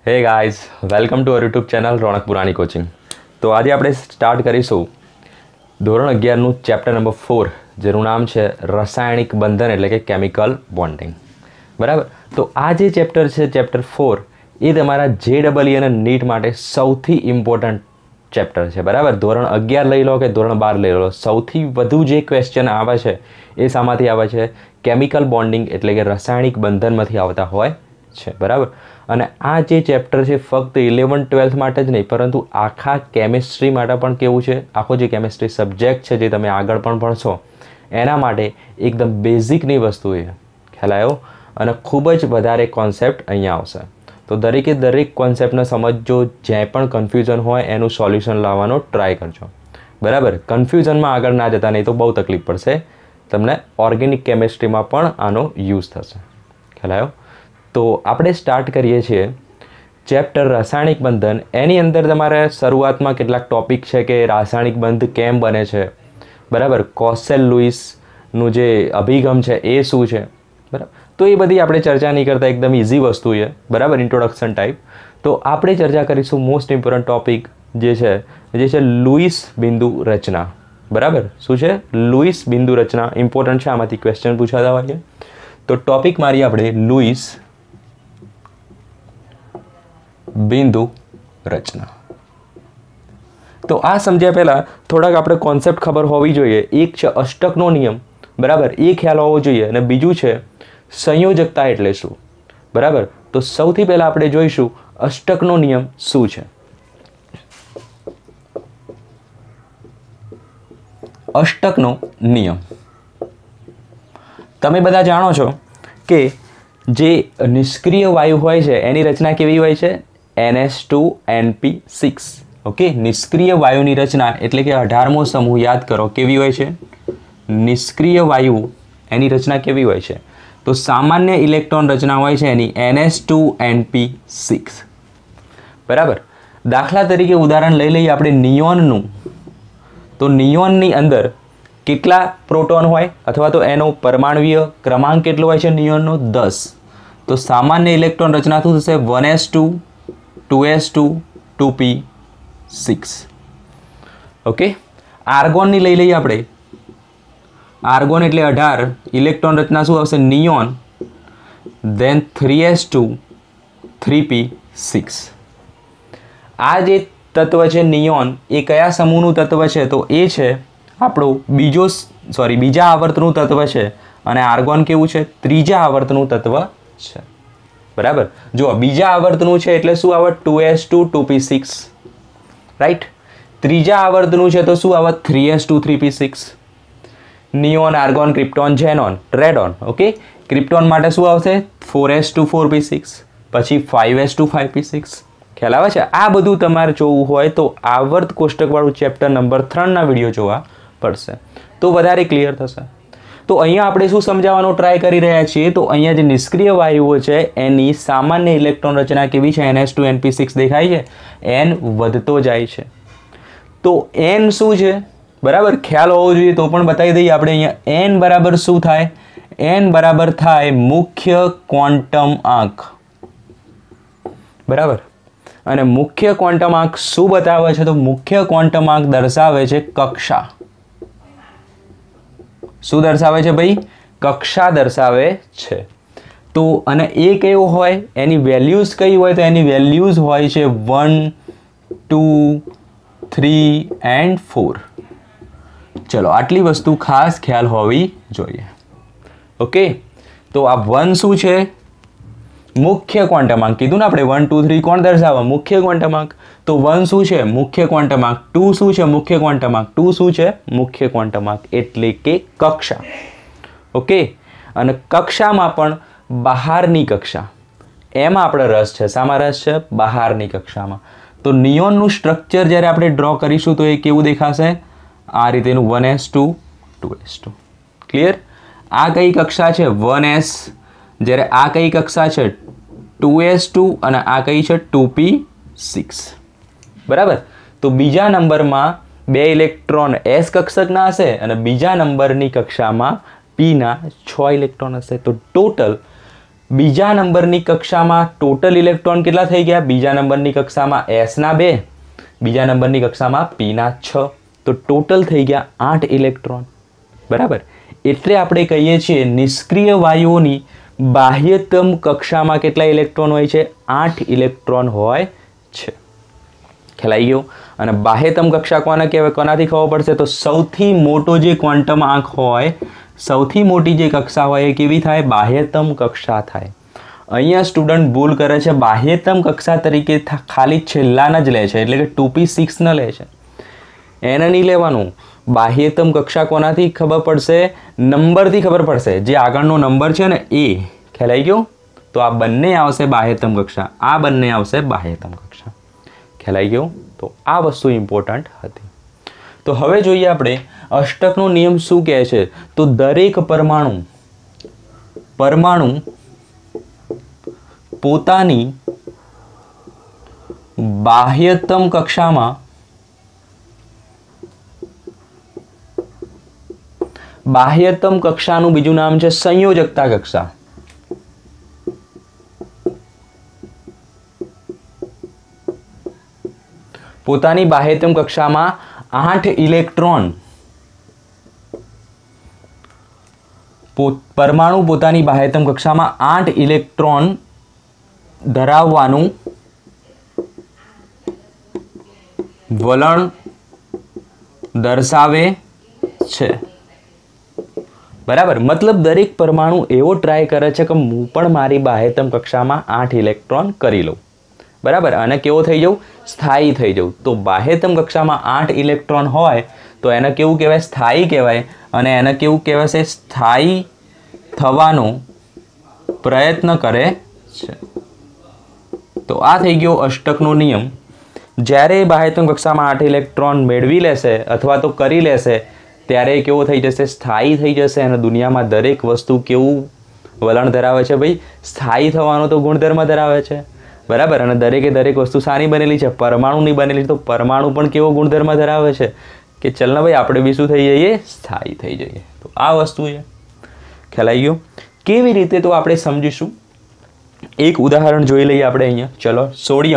હે guys, welcome to our YouTube channel Raunak Purani coaching. તો આજે આપણે સ્ટાર્ટ કરીશું ધોરણ 11નું ચેપ્ટર નંબર 4, જેનું નામ છે રાસાયણિક બંધન એટલે કે કેમિકલ બોન્ડિંગ. બરાબર. તો આ જે ચેપ્ટર છે, ચેપ્ટર 4, એ તમારા JEE અને નીટ માટે સૌથી ઇમ્પોર્ટન્ટ ચેપ્ટર છે. બરાબર. ધોરણ 11 લઈ લો કે ધોરણ 12 લઈ લો, સૌથી વધુ જે ક્વેશ્ચન આવે છે એ શામાંથી આવે છે? કેમિકલ બોન્ડિંગ એટલે કે રાસાયણિક બંધનમાંથી આવતા હોય છે. બરાબર. અને આ જે ચેપ્ટર છે ફક્ત 11-12 માટે જ નહીં, પરંતુ આખા કેમિસ્ટ્રી માટે પણ કેવું છે, આખો જે કેમિસ્ટ્રી સબ્જેક્ટ છે જે તમે આગળ પણ ભણશો એના માટે એકદમ બેઝિકની વસ્તુ છે. ખ્યાલ આવ્યો? અને ખૂબ જ વધારે કોન્સેપ્ટ અહીંયા આવશે. તો દરેકે દરેક કોન્સેપ્ટને સમજજો. જ્યાં પણ કન્ફ્યુઝન હોય એનું સોલ્યુશન લાવવાનો ટ્રાય કરજો. બરાબર. કન્ફ્યુઝનમાં આગળ ના જતા, નહીં તો બહુ તકલીફ પડશે તમને. ઓર્ગેનિક કેમિસ્ટ્રીમાં પણ આનો યુઝ થશે. ખ્યાલ આવ્યો? તો આપણે સ્ટાર્ટ કરીએ છીએ ચેપ્ટર રાસાયણિક બંધન. એની અંદર તમારે શરૂઆતમાં કેટલાક ટોપિક છે કે રાસાયણિક બંધ કેમ બને છે. બરાબર. કોસેલ લુઈસનું જે અભિગમ છે એ શું છે. બરાબર. તો એ બધી આપણે ચર્ચા નહીં કરતા, એકદમ ઇઝી વસ્તુ છે. બરાબર. Introduction type. તો આપણે ચર્ચા કરીશું મોસ્ટ ઇમ્પોર્ટન્ટ ટોપિક જે છે લુઈસ બિંદુ રચના. બરાબર. શું છે? લુઈસ બિંદુ રચના ઇમ્પોર્ટન્ટ છે, આમાંથી ક્વેશ્ચન પૂછાતા હોય છે. તો ટોપિક મારી આપણે લુઈસ બિંદુ રચના. તો આ સમજ્યા પહેલાં થોડાક આપણે કોન્સેપ્ટ ખબર હોવી જોઈએ. એક છે અષ્ટકનો નિયમ. બરાબર. એ ખ્યાલ હોવો જોઈએ. અને બીજું છે સંયોજકતા એટલે શું. બરાબર. તો સૌથી પહેલાં આપણે જોઈશું અષ્ટકનો નિયમ શું છે. અષ્ટકનો નિયમ તમે બધા જાણો છો કે જે નિષ્ક્રિય વાયુ હોય છે એની રચના કેવી હોય છે? NH2NP6. ઓકે. નિષ્ક્રિય વાયુની રચના એટલે કે 18મો સમૂહ યાદ કરો, કેવી હોય છે? નિષ્ક્રિય વાયુ એની રચના કેવી હોય છે? તો સામાન્ય ઇલેક્ટ્રોન રચના હોય છે એની NH2NP6. બરાબર. દાખલા તરીકે ઉદાહરણ લઈ લઈએ આપણે નિયોનનું. તો નિયોનની અંદર કેટલા પ્રોટોન હોય અથવા તો એનો પરમાણુય ક્રમાંક કેટલો હોય છે નિયોનનો? 10. તો સામાન્ય ઇલેક્ટ્રોન રચના શું થશે? 1s2 2s2 2p6. ઓકે. આર્ગોનની લઈ લઈએ આપણે. આર્ગોન એટલે 18. ઇલેક્ટ્રોન રચના શું આવશે? Neon, then 3s2 3p6. આ જે તત્વ છે નિયોન, એ કયા સમૂહનું તત્વ છે? તો એ છે આપણું બીજા આવર્તનું તત્વ છે. અને આર્ગોન કેવું છે? ત્રીજા આવર્તનું તત્વ છે. બરાબર. જો બીજા આવર્તનું છે એટલે શું આવે? 2s2 2p6. રાઈટ. ત્રીજા આવર્તનું છે તો શું આવે? 3s2 3p6. Neon, argon, krypton, xenon, radon. Okay. Krypton માટે શું આવશે? 4s2 4p6. પછી 5s2 5p6. ખ્યાલ આવે છે? આ બધું તમારે જોવું હોય તો આવર્ત કોષ્ટકવાળું ચેપ્ટર નંબર 3ના વિડીયો જોવા પડશે, તો વધારે ક્લિયર થશે. તો અહીંયા આપણે શું સમજાવવાનો ટ્રાય કરી રહ્યા છીએ? તો અહીંયા જે નિષ્ક્રિય વાયુઓ છે એની સામાન્ય ઇલેક્ટ્રોન રચના કેવી છે? NH2NP6 દેખાય છે. N વધતો જાય છે. તો N શું છે? બરાબર. ખ્યાલ હોવો જોઈએ તો પણ બતાવી દઈએ આપણે અહીંયા. N બરાબર શું થાય? N બરાબર થાય મુખ્ય ક્વોન્ટમ આંક. બરાબર. અને મુખ્ય ક્વોન્ટમ આંક શું બતાવે છે? તો મુખ્ય ક્વોન્ટમ આંક દર્શાવે છે કક્ષા. શું દર્શાવે છે ભાઈ? કક્ષા દર્શાવે છે. તો અને એ કેવો હોય? એની વેલ્યુઝ કઈ હોય? તો એની વેલ્યુઝ હોય છે 1 2 3 and 4. ચલો, આટલી વસ્તુ ખાસ ખ્યાલ હોવી જોઈએ. ઓકે. તો આ 1 શું છે? મુખ્ય ક્વોન્ટમ આંક. કીધું ને આપણે 1 2 3 કોણ દર્શાવે? મુખ્ય ક્વોન્ટમ આંક. તો 1 શું છે? મુખ્ય ક્વોન્ટમ આંક. 2 શું છે? મુખ્ય ક્વોન્ટમ આંક. 2 શું છે? મુખ્ય ક્વોન્ટમ આંક એટલે કે કક્ષા. ઓકે. અને કક્ષામાં પણ બહારની કક્ષા. એમાં આપણે રસ છે. શામાં રસ છે? બહારની કક્ષામાં. તો નિયોનનું સ્ટ્રક્ચર જ્યારે આપણે ડ્રો કરીશું તો એ કેવું દેખાશે? આ રીતેનું 1s2 2s2. ક્લિયર? આ કઈ કક્ષા છે? 1s. જ્યારે આ કઈ કક્ષા છે? 2s2. અને આ કઈ છે? 2p6. બરાબર. તો બીજા નંબરમાં 2 ઇલેક્ટ્રોન s કક્ષકના હશે અને બીજા નંબરની કક્ષામાં p ના 6 ઇલેક્ટ્રોન હશે. તો ટોટલ બીજા નંબરની કક્ષામાં ટોટલ ઇલેક્ટ્રોન કેટલા થઈ ગયા? બીજા નંબરની કક્ષામાં s ના 2, બીજા નંબરની કક્ષામાં p ના 6, તો ટોટલ થઈ ગયા 8 ઇલેક્ટ્રોન. બરાબર. એટલે આપણે કહીએ છીએ નિષ્ક્રિય વાયુઓની બાહ્યતમ કક્ષામાં કેટલા ઇલેક્ટ્રોન હોય છે? 8 ઇલેક્ટ્રોન હોય છે. ખ્યાલ આવી ગયો? અને બાહ્યતમ કક્ષા કોને કહેવાય? કોનાથી ખબર પડશે? તો સૌથી મોટો જે ક્વોન્ટમ આંક હોય, સૌથી મોટી જે કક્ષા હોય એ કેવી થાય? બાહ્યતમ કક્ષા થાય. અહીંયા સ્ટુડન્ટ ભૂલ કરે છે, બાહ્યતમ કક્ષા તરીકે ખાલી છેલ્લાના જ લે છે, એટલે કે 2p6 ન લે છે. એને નહીં લેવાનું. બાહ્યતમ કક્ષા કોનાથી ખબર પડશે? નંબરથી ખબર પડશે. જે આગળનો નંબર છે ને એ. ખ્યાલ આવી ગયો? તો આ બંને આવશે બાહ્યતમ કક્ષા, આ બંને આવશે બાહ્યતમ કક્ષા. ખ્યાલ આવી ગયો? તો આ વસ્તુ ઇમ્પોર્ટન્ટ હતી. તો હવે જોઈએ આપણે અષ્ટકનો નિયમ શું કહે છે. તો દરેક પરમાણુ પોતાની બાહ્યતમ કક્ષામાં બાહ્યતમ કક્ષાનું બીજું નામ છે સંયોજકતા કક્ષા. પોતાની બાહ્યતમ કક્ષામાં 8 ઇલેક્ટ્રોન પરમાણુ પોતાની બાહ્યતમ કક્ષામાં 8 ઇલેક્ટ્રોન ધરાવવાનું વલણ દર્શાવે છે. બરાબર. મતલબ દરેક પરમાણુ એવો ટ્રાય કરે છે કે હું પણ મારી બાહ્યતમ કક્ષામાં 8 ઇલેક્ટ્રોન કરી લઉં. બરાબર. અને કેવો થઈ જાઉં? સ્થાયી થઈ જાઉં. તો બાહ્યતમ કક્ષામાં 8 ઇલેક્ટ્રોન હોય તો એને કેવું કહેવાય? સ્થાયી કહેવાય. અને એને કેવું કહેવાય છે? સ્થાયી થવાનો પ્રયત્ન કરે છે. તો આ થઈ ગયો અષ્ટકનો નિયમ. જ્યારે બાહ્યતમ કક્ષામાં 8 ઇલેક્ટ્રોન મેળવી લેશે અથવા તો કરી લેશે ત્યારે કેવો થઈ જશે? સ્થાયી થઈ જશે. અને દુનિયામાં દરેક વસ્તુ કેવું વલણ ધરાવે છે? ભાઈ સ્થાયી થવાનો તો ગુણધર્મ ધરાવે છે. બરાબર. અને દરેકે દરેક વસ્તુ શાની બનેલી છે? પરમાણુની બનેલી. તો પરમાણુ પણ કેવો ગુણધર્મ ધરાવે છે કે ચલ ને ભાઈ આપણે બી શું થઈ જઈએ? સ્થાયી થઈ જઈએ. તો આ વસ્તુ છે. ખ્યાલ આવી ગયો? કેવી રીતે? તો આપણે સમજીશું. એક ઉદાહરણ જોઈ લઈએ આપણે અહીંયા. ચલો.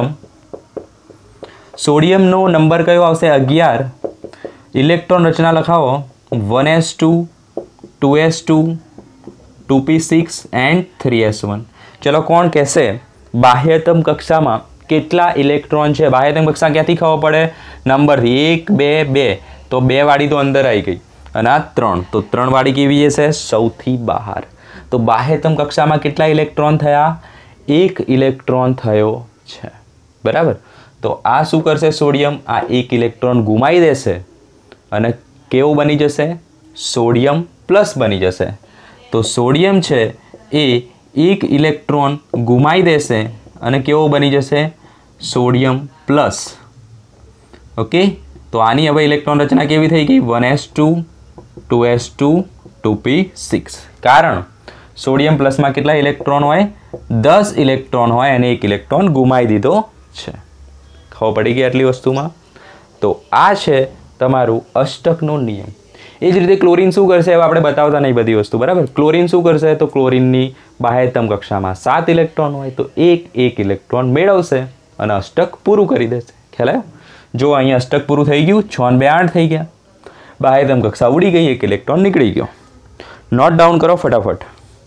સોડિયમનો નંબર કયો આવશે? 11. ઇલેક્ટ્રોન રચના લખાવો. 1s2, 2s2, 2p6 and 3s1. ચલો કોણ કહેશે બાહ્યતમ કક્ષામાં કેટલા ઇલેક્ટ્રોન છે? બાહ્યતમ કક્ષા ક્યાંથી ખબર પડે? નંબરથી. 1 2 2. તો 2 વાળી તો અંદર આવી ગઈ અને આ 3. તો 3 વાળી કેવી છે? સૌથી બહાર. તો બાહ્યતમ કક્ષામાં કેટલા ઇલેક્ટ્રોન થયા? 1 ઇલેક્ટ્રોન થયો છે. બરાબર. તો આ શું કરશે? સોડિયમ આ 1 ઇલેક્ટ્રોન ગુમાવી દેશે અને કેવું બની જશે? સોડિયમ પ્લસ બની જશે. તો સોડિયમ છે એ 1 ઇલેક્ટ્રોન ગુમાવી દેશે અને કેવો બની જશે? Sodium plus. ઓકે. તો આની હવે ઇલેક્ટ્રોન રચના કેવી થઈ ગઈ? 1s2, 2s2, 2p6. કારણ સોડિયમ પ્લસમાં કેટલા ઇલેક્ટ્રોન હોય? 10 ઇલેક્ટ્રોન હોય અને 1 ઇલેક્ટ્રોન ગુમાવી દીધો છે. ખબર પડી ગઈ આટલી વસ્તુમાં? તો આ છે તમારું અષ્ટકનો નિયમ. એ જ રીતે ક્લોરીન શું કરશે? હવે આપણે બતાવતા નહીં બધી વસ્તુ. બરાબર. ક્લોરીન શું કરશે? તો ક્લોરીનની બાહ્યતમ કક્ષામાં 7 ઇલેક્ટ્રોન હોય તો 1 ઇલેક્ટ્રોન મેળવશે અને અષ્ટક પૂરું કરી દેશે. ખ્યાલ આવ્યો? જો અહીંયા અષ્ટક પૂરું થઈ ગયું. 6 ને 2 8 થઈ ગયા. બાહ્યતમ કક્ષા ઉડી ગઈ. 1 ઇલેક્ટ્રોન નીકળી ગયો. નોટ ડાઉન કરો ફટાફટ.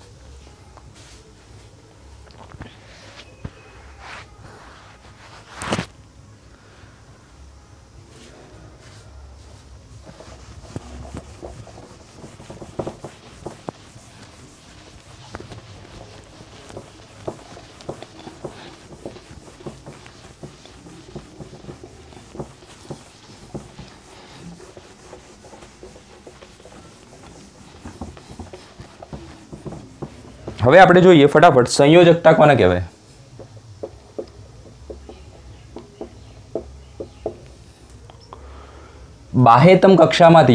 હવે આપણે જોઈએ ફટાફટ સંયોજકતા કોને કહેવાય? બાહ્યતમ કક્ષામાંથી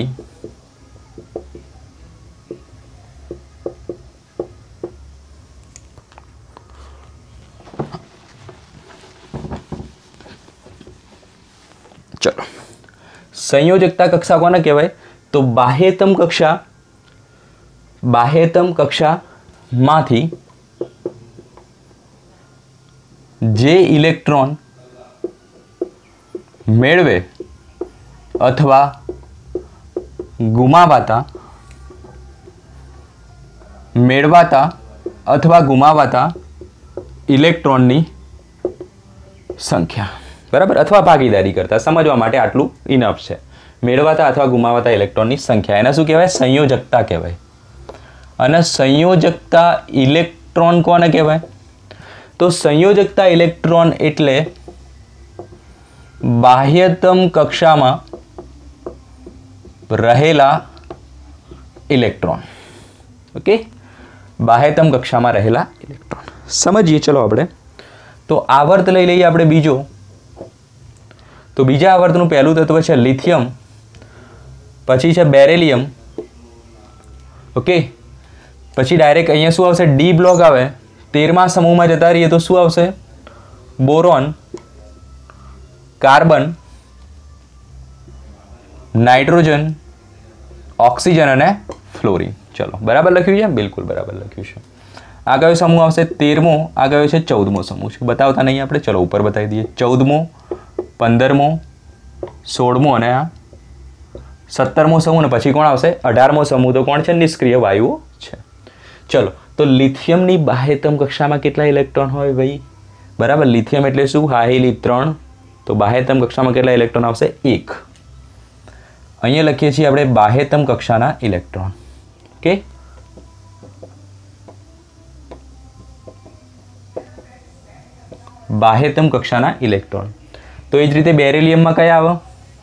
ચલો સંયોજકતા કક્ષા કોને કહેવાય? તો બાહ્યતમ કક્ષામાંથી જે ઇલેક્ટ્રોન મેળવે અથવા ગુમાવાતા અથવા ગુમાવાતા ઇલેક્ટ્રોનની સંખ્યા, બરાબર, અથવા ભાગીદારી કરતા. સમજવા માટે આટલું ઇનફ છે. મેળવાતા અથવા ગુમાવાતા ઇલેક્ટ્રોનની સંખ્યા, એને શું કહેવાય? સંયોજકતા કહેવાય. અને સંયોજકતા ઇલેક્ટ્રોન કોને કહેવાય? તો સંયોજકતા ઇલેક્ટ્રોન એટલે બાહ્યતમ કક્ષામાં રહેલા ઇલેક્ટ્રોન. ઓકે, બાહ્યતમ કક્ષામાં રહેલા ઇલેક્ટ્રોન સમજીએ. ચલો આપણે તો આવર્ત લઈ લઈએ આપણે બીજો. તો બીજા આવર્તનું પહેલું તત્વ છે લિથિયમ, પછી છે બેરિલિયમ. ઓકે, પછી ડાયરેક્ટ અહીંયા શું આવશે? ડી બ્લોક આવે. 13મા સમૂહમાં જતા રહીએ તો શું આવશે? બોરોન, કાર્બન, નાઇટ્રોજન, ઓક્સિજન અને ફ્લોરિન. ચલો, બરાબર લખ્યું છે? બિલકુલ બરાબર લખ્યું છે. આ કયો સમૂહ આવશે? 13મો. આ કયો છે? 14મો સમૂહ છે. બતાવતા નહીં આપણે, ચલો ઉપર બતાવી દઈએ. 14મો, 15મો, 16મો અને આ 17મો સમૂહ. ને પછી કોણ આવશે? 18મો સમૂહ. તો કોણ છે? નિષ્ક્રિય વાયુઓ છે. ચલો, તો લિથિયમની બાહ્યતમ કક્ષામાં કેટલા ઇલેક્ટ્રોન હોય ભાઈ? બરાબર, લિથિયમ એટલે શું? હાઇલી 3. તો બાહ્યતમ કક્ષામાં કેટલા ઇલેક્ટ્રોન આવશે? 1. અહીંયા લખીએ છીએ આપણે બાહ્યતમ કક્ષાના ઇલેક્ટ્રોન. ઓકે, બાહ્યતમ કક્ષાના ઇલેક્ટ્રોન. તો એ જ રીતે બેરિલિયમમાં કયા આવે?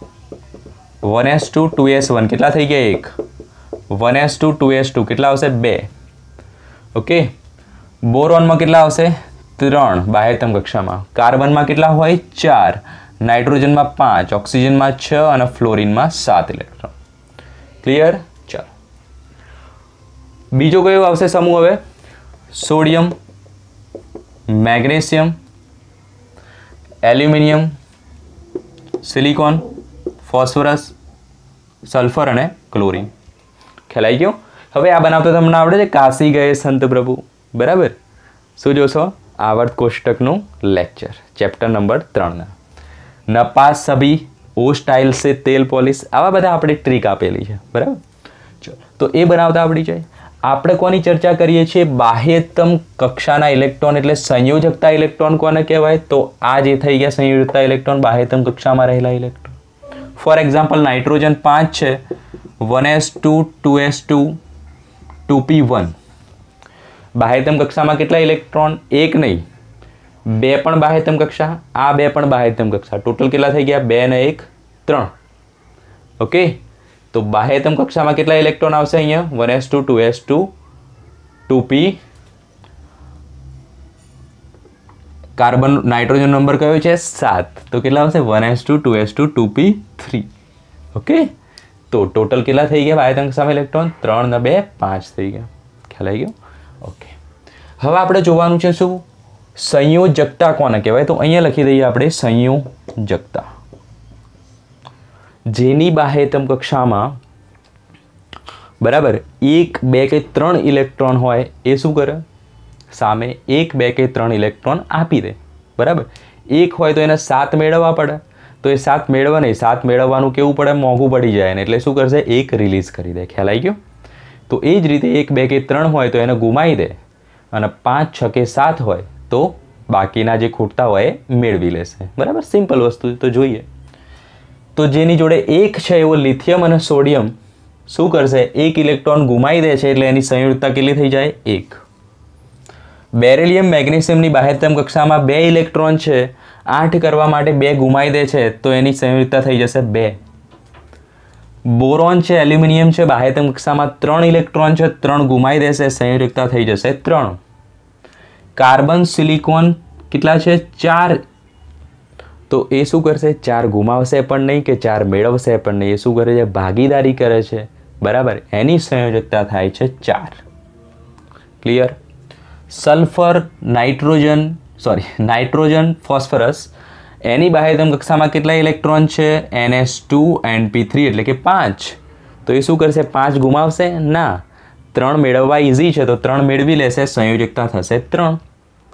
1s2 2s1 કેટલા થઈ ગયા? 1. 1s2 2s2 કેટલા આવશે? 2. ઓકે, બોરોનમાં કેટલા આવશે? 3 બાહ્યતમ કક્ષામાં. કાર્બનમાં કેટલા હોય? 4. નાઇટ્રોજનમાં 5. ઓક્સિજનમાં 6 અને ફ્લોરિનમાં 7 ઇલેક્ટ્રોન. ક્લિયર? ચાલો, બીજો કયો આવશે સમૂહ હવે? Sodium, magnesium, aluminium, silicon, phosphorus, sulphur અને ક્લોરિન. ખ્યાલ આવી ગયો? હવે આ બનાવતો તમને આવડે છે? કાશી ગયે સંત પ્રભુ. બરાબર, શું જોશો? આવર્ત કોષ્ટકનું લેક્ચર, ચેપ્ટર નંબર 3 નપાસ સભી ઓ સ્ટાઇલ સે તેલ પોલિશ. આવા બધા આપણે ટ્રીક આપેલી છે. બરાબર, ચલો, તો એ બનાવતા આવડી જાય. આપણે કોની ચર્ચા કરીએ છીએ? બાહ્યતમ કક્ષાના ઇલેક્ટ્રોન એટલે સંયોજકતા ઇલેક્ટ્રોન કોને કહેવાય? તો આ જે થઈ ગયા સંયોજકતા ઇલેક્ટ્રોન, બાહ્યતમ કક્ષામાં રહેલા ઇલેક્ટ્રોન. ફોર એક્ઝામ્પલ, નાઇટ્રોજન 5 છે, 1s2 2s2 2p1. બાહ્યતમ કક્ષામાં કેટલા ઇલેક્ટ્રોન? 1 નહીં, 2 પણ બાહ્યતમ કક્ષા, આ 2 પણ બાહ્યતમ કક્ષા. ટોટલ કેટલા થઈ ગયા? 2 ને 1 3. ઓકે, તો બાહ્યતમ કક્ષામાં કેટલા ઇલેક્ટ્રોન આવશે અહીંયા? 1s2 2s2 2p. Carbon nitrogen number કયો છે? 7. તો કેટલા આવશે? 1s2 2s2 2p3. ઓકે, તો ટોટલ કેટલા થઈ ગયા બાહ્યતમ કક્ષામાં ઇલેક્ટ્રોન? 3 ને 2 5 થઈ ગયા. ખ્યાલ આવી ગયો? ઓકે, હવે આપણે જોવાનું છે શું? સંયોજકતા કોને કહેવાય? તો અહીંયા લખી દઈએ આપણે સંયોજકતા. જેની બાહ્યતમ કક્ષામાં બરાબર 1 2 કે 3 ઇલેક્ટ્રોન હોય એ શું કરે? સામે 1 2 કે 3 ઇલેક્ટ્રોન આપી દે. બરાબર, 1 હોય તો એને 7 મેળવવા પડે. તો એ 7 મેળવે નહીં, 7 મેળવવાનું કેવું પડે? મોંઘું પડી જાય ને. એટલે શું કરશે? 1 રિલીઝ કરી દે. ખ્યાલ આવી ગયો? તો એ જ રીતે 1 2 કે 3 હોય તો એને ગુમાવી દે, અને 5 6 કે 7 હોય તો બાકીના જે ખૂટતા હોય એ મેળવી લેશે. બરાબર, સિમ્પલ વસ્તુ તો જોઈએ. તો જેની જોડે 1 છે એવો લિથિયમ અને સોડિયમ શું કરશે? 1 ઇલેક્ટ્રોન ગુમાવી દે છે એટલે એની સંયોજકતા કેટલી થઈ જાય? 1. બેરિલિયમ મેગ્નેશિયમની બાહ્યતમ કક્ષામાં 2 ઇલેક્ટ્રોન છે, 8 કરવા માટે 2 ગુમાવી દે છે તો એની સંયોજકતા થઈ જશે 2. બોરોન છે, એલ્યુમિનિયમ છે, બાહ્યતમ કક્ષામાં 3 ઇલેક્ટ્રોન છે, 3 ગુમાવી દેશે, સંયોજકતા થઈ જશે 3. કાર્બન સિલિકોન કેટલા છે? 4. તો એ શું કરશે? 4 ગુમાવશે પણ નહીં કે 4 મેળવશે પણ નહીં. એ શું કરે છે? ભાગીદારી કરે છે. બરાબર, એની સંયોજકતા થાય છે 4. ક્લિયર? સલ્ફર, નાઇટ્રોજન, ફોસ્ફરસ, એની બાહ્યતમ કક્ષામાં કેટલા ઇલેક્ટ્રોન છે? ns2 np3 એટલે કે 5. તો એ શું કરશે? 5 ગુમાવશે ના, 3 મેળવવા ઇઝી છે તો 3 મેળવી લેશે, સંયોજકતા થશે 3.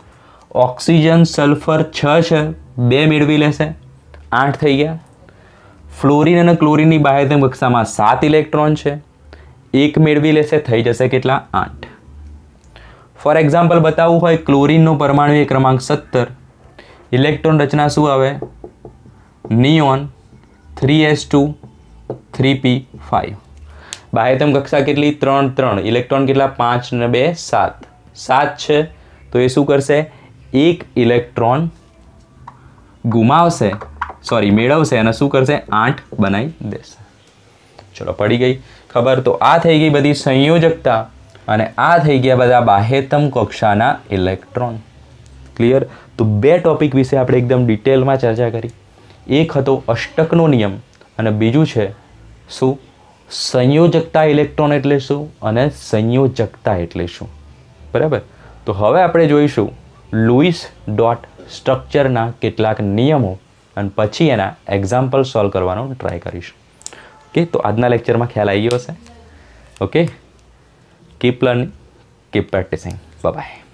ઓક્સિજન સલ્ફર 6 છે, 2 મેળવી લેશે, 8 થઈ ગયા. ફ્લોરિન અને ક્લોરિનની બાહ્યતમ કક્ષામાં 7 ઇલેક્ટ્રોન છે, 1 મેળવી લેશે, થઈ જશે કેટલા? 8. ફોર એક્ઝામ્પલ બતાવવું હોય, ક્લોરિનનો પરમાણુ ક્રમાંક 17, ઇલેક્ટ્રોન રચના શું આવે? Neon 3s2 3p5. બાહ્યતમ કક્ષા કેટલી? 3 3. ઇલેક્ટ્રોન કેટલા? 5 ને 2 7. 7 છે તો એ શું કરશે? 1 ઇલેક્ટ્રોન ગુમાવશે, મેળવશે અને શું કરશે? 8 બનાવી દેશે. ચલો, પડી ગઈ ખબર? તો આ થઈ ગઈ બધી સંયોજકતા અને આ થઈ ગયા બધા બાહ્યતમ કક્ષાના ઇલેક્ટ્રોન. ક્લિયર? તો 2 ટોપિક વિશે આપણે એકદમ ડિટેલમાં ચર્ચા કરી. એક હતો અષ્ટકનો નિયમ અને બીજું છે શું? સંયોજકતા. ઇલેક્ટ્રોન એટલે શું અને સંયોજકતા એટલે શું? બરાબર. તો હવે આપણે જોઈશું લુઈસ ડોટ સ્ટ્રક્ચરના કેટલાક નિયમો અને પછી એના એક્ઝામ્પલ સોલ્વ કરવાનો ટ્રાય કરીશું. ઓકે, તો આજના લેક્ચરમાં ખ્યાલ આવી ગયો હશે. Okay, keep learning, keep practising. Bye by.